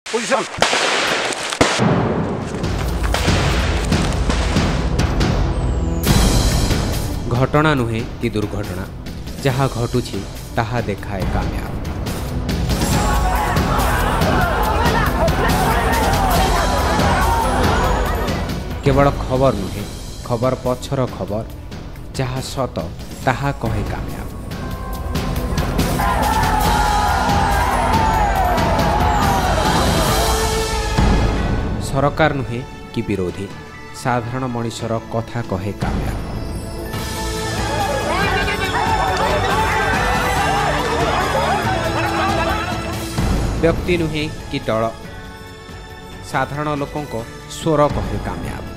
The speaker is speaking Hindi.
पोजीशन। घटना नुहे कि दुर्घटना जहाँ घटुछि ताहा देखाए कामयाब। केवल खबर नुहे खबर पछर खबर जहाँ सत ताहा कहे कामयाब। सरकार नुहे कि विरोधी साधारण मनिषर कथा कहे कामयाब। व्यक्ति नुहे कि दल साधारण लोकों स्वर कहे कामयाब।